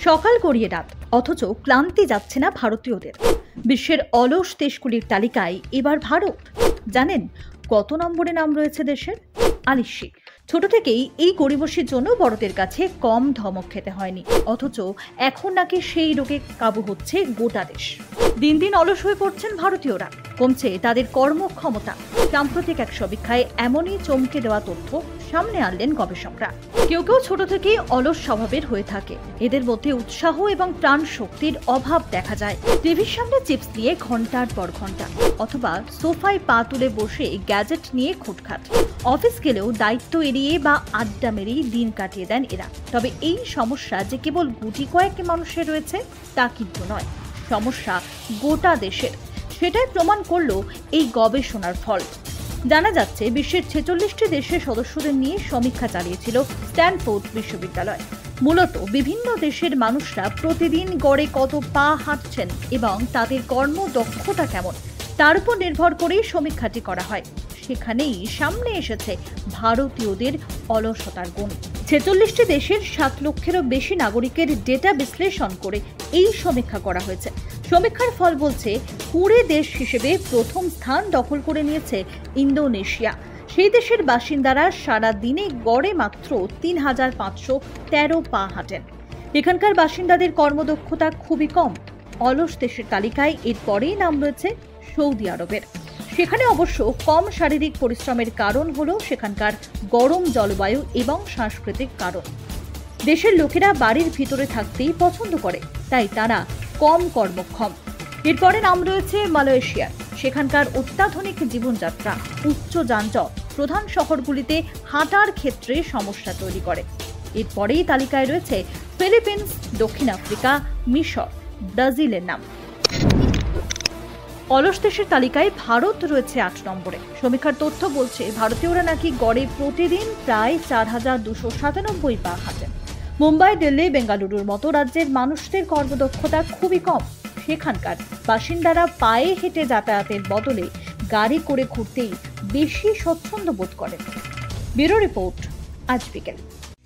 সকাল গড়িয়ে রাত, অথচ ক্লান্তি যাচ্ছে না ভারতীয়দের। বিশ্বের অলস দেশগুলির তালিকায় এবার ভারত। জানেন কত নম্বরে নাম রয়েছে দেশের? ৮২। ছোট থেকেই এই গরিবসীর জন্য বড়দের কাছে কম ধমক খেতে হয়নি, অথচ এখন নাকি সেই রোগে কাবু হচ্ছে গোটা দেশ। দিন দিন অলস হয়ে পড়ছেন ভারতীয়রা, কমছে তাদের কর্মক্ষমতা। সাম্প্রতিক এক সমীক্ষায় এমনই চমকে দেওয়া তথ্য সামনে আনলেন গবেষকরা। কেউ কেউ ছোট থেকেই অলস স্বভাবের হয়ে থাকে। এদের মধ্যে উৎসাহ এবং প্রাণ শক্তির অভাব দেখা যায়। টিভির সামনে চিপস নিয়ে ঘন্টার পর ঘন্টা, অথবা সোফায় পা তুলে বসে গ্যাজেট নিয়ে খুঁটখাট। অফিস গেলেও দায়িত্ব এড়িয়ে বা আড্ডা মেরেই দিন কাটিয়ে দেন এরা। তবে এই সমস্যা যে কেবল গুটি কয়েক মানুষের রয়েছে তা কিন্তু নয়, সমস্যা গোটা দেশের। সেটাই প্রমাণ করল এই গবেষণার ফল। জানা যাচ্ছে বিশ্বের ৪৬টি দেশের সদস্যদের নিয়ে সমীক্ষা চালিয়েছিল স্ট্যানফোর্ড বিশ্ববিদ্যালয়। মূলত বিভিন্ন দেশের মানুষরা প্রতিদিন গড়ে কত পা হাঁটছেন এবং তাদের কর্মদক্ষতা কেমন, তার উপর নির্ভর করেই সমীক্ষাটি করা হয়। সেখানেই সামনে এসেছে ভারতীয়দের অলসতার গুণ। ৪৬টি দেশের ৭ লক্ষেরও বেশি নাগরিকের ডেটা বিশ্লেষণ করে এই সমীক্ষা করা হয়েছে। সমীক্ষার ফল বলছে কুড়ে দেশ হিসেবে প্রথম স্থান দখল করে নিয়েছে ইন্দোনেশিয়া। সেই দেশের বাসিন্দারা সারা দিনে গড়ে মাত্র ৩,৫১৩ পা হাঁটেন। এখানকার বাসিন্দাদের কর্মদক্ষতা খুবই কম। অলস দেশের তালিকায় এরপরেই নাম রয়েছে সৌদি আরবের। সেখানে অবশ্য কম শারীরিক পরিশ্রমের কারণ হলো সেখানকার গরম জলবায়ু এবং সাংস্কৃতিক কারণ। দেশের লোকেরা বাড়ির ভিতরে থাকতেই পছন্দ করে, তাই তারা কম কর্মক্ষম। এরপরে নাম রয়েছে মালয়েশিয়ার। সেখানকার অত্যাধুনিক জীবনযাত্রা, উচ্চ যানজট প্রধান শহরগুলিতে হাঁটার ক্ষেত্রে সমস্যা তৈরি করে। এরপরেই তালিকায় রয়েছে ফিলিপিন্স, দক্ষিণ আফ্রিকা, মিশর, ব্রাজিলের নাম। অলস দেশের তালিকায় ভারত রয়েছে ৮ নম্বরে। সমীক্ষার তথ্য বলছে ভারতীয়রা নাকি গড়ে প্রতিদিন প্রায় ৪,২৯৭ পা হাঁটেন। মুম্বাই, দিল্লি, বেঙ্গালুরুর মতো রাজ্যের মানুষদের কর্মদক্ষতা খুবই কম। সেখানকার বাসিন্দারা পায়ে হেঁটে যাতায়াতের বদলে গাড়ি করে ঘুরতেই বেশি স্বচ্ছন্দ বোধ করেন। ব্যুরো রিপোর্ট, আজ বিকেল।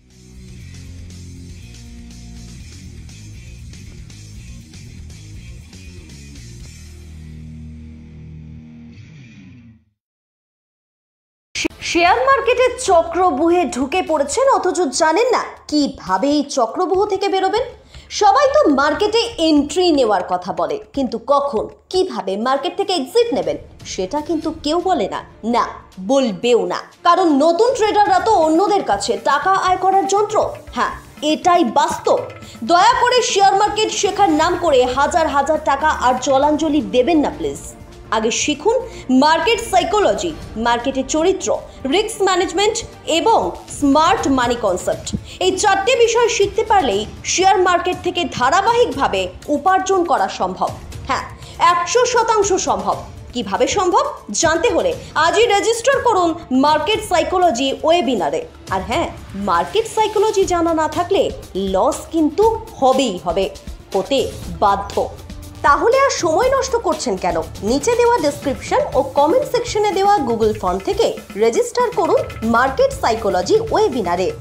শেয়ার মার্কেটের চক্রব্যূহে ঢুকে পড়েছেন, অথচ জানেন না কিভাবে এই চক্রব্যূহ থেকে বেরোবেন। সবাই তো মার্কেটে এন্ট্রি নেওয়ার কথা বলে, কিন্তু কখন কিভাবে মার্কেট থেকে এক্সিট নেবেন সেটা কিন্তু কেউ বলে না, না বলবেও না। কারণ নতুন ট্রেডাররা তো অন্যদের কাছে টাকা আয় করার যন্ত্র। হ্যাঁ, এটাই বাস্তব। দয়া করে শেয়ার মার্কেট শেখার নাম করে হাজার হাজার টাকা আর জলাঞ্জলি দেবেন না প্লিজ। আগে শিখুন মার্কেট সাইকোলজি, মার্কেটের চরিত্র, রিস্ক ম্যানেজমেন্ট এবং স্মার্ট মানি কনসেপ্ট। এই 4টে বিষয় শিখতে পারলেই শেয়ার মার্কেট থেকে ধারাবাহিকভাবে উপার্জন করা সম্ভব। হ্যাঁ, 100% সম্ভব। কিভাবে সম্ভব জানতে হলে আজই রেজিস্টার করুন মার্কেট সাইকোলজি ওয়েবিনারে। আর হ্যাঁ, মার্কেট সাইকোলজি জানা না থাকলে লস কিন্তু হবেই হবে, হতে বাধ্য। তাহলে আর সময় নষ্ট করছেন কেন? নিচে দেওয়া ডেসক্রিপশন ও কমেন্ট সেকশনে দেওয়া গুগল ফর্ম থেকে রেজিস্টার করুন মার্কেট সাইকোলজি ওয়েবিনারে।